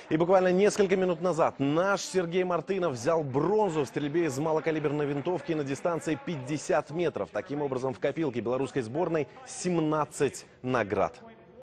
И буквально несколько минут назад наш Сергей Мартынов взял бронзу в стрельбе из малокалиберной винтовки на дистанции 50 метров. Таким образом, в копилке белорусской сборной 17 наград.